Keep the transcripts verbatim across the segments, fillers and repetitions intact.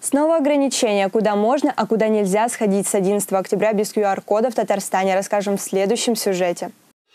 Снова ограничения, куда можно, а куда нельзя сходить с одиннадцатого октября без ку ар кода в Татарстане, расскажем в следующем сюжете.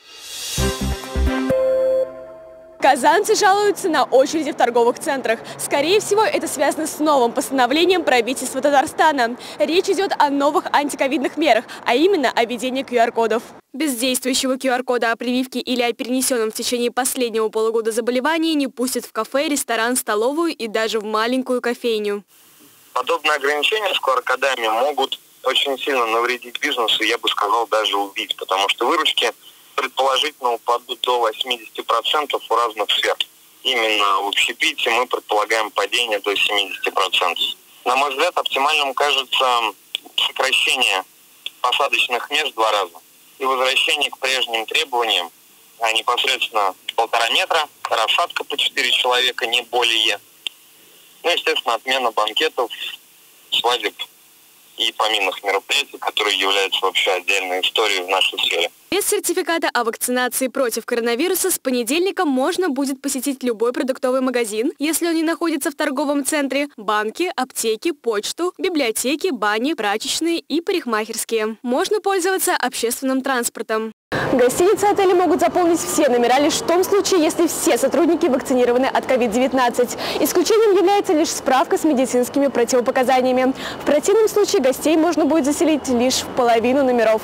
Казанцы жалуются на очереди в торговых центрах. Скорее всего, это связано с новым постановлением правительства Татарстана. Речь идет о новых антиковидных мерах, а именно о введении ку ар кодов. Без действующего ку ар кода о прививке или о перенесенном в течение последнего полугода заболевании не пустят в кафе, ресторан, столовую и даже в маленькую кофейню. Подобные ограничения с ку ар кодами могут очень сильно навредить бизнесу, я бы сказал, даже убить, потому что выручки предположительно упадут до восьмидесяти процентов у разных сфер. Именно в общепите мы предполагаем падение до семидесяти процентов. На мой взгляд, оптимальным кажется сокращение посадочных мест в два раза и возвращение к прежним требованиям, а непосредственно полтора метра, рассадка по четыре человека, не более. Ну, естественно, отмена банкетов, свадеб и поминных мероприятий, которые являются вообще отдельной историей в нашей сфере. Без сертификата о вакцинации против коронавируса с понедельника можно будет посетить любой продуктовый магазин, если он не находится в торговом центре, банки, аптеки, почту, библиотеки, бани, прачечные и парикмахерские. Можно пользоваться общественным транспортом. Гостиницы и отели могут заполнить все номера лишь в том случае, если все сотрудники вакцинированы от ковид девятнадцать. Исключением является лишь справка с медицинскими противопоказаниями. В противном случае гостей можно будет заселить лишь в половину номеров.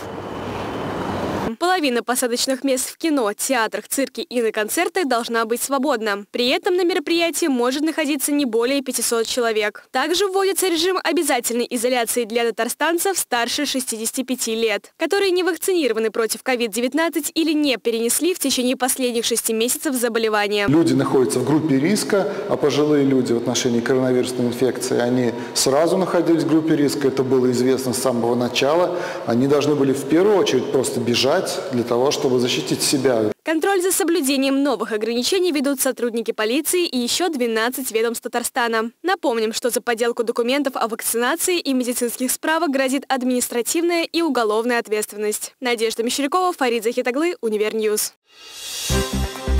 Половина посадочных мест в кино, театрах, цирке и на концертах должна быть свободна. При этом на мероприятии может находиться не более пятисот человек. Также вводится режим обязательной изоляции для татарстанцев старше шестидесяти пяти лет, которые не вакцинированы против ковид девятнадцать или не перенесли в течение последних шести месяцев заболевания. Люди находятся в группе риска, а пожилые люди в отношении коронавирусной инфекции, они сразу находились в группе риска, это было известно с самого начала. Они должны были в первую очередь просто бежать для того, чтобы защитить себя. Контроль за соблюдением новых ограничений ведут сотрудники полиции и еще двенадцать ведомств Татарстана. Напомним, что за подделку документов о вакцинации и медицинских справок грозит административная и уголовная ответственность. Надежда Мещерякова, Фарид Захитаглы, Универньюз.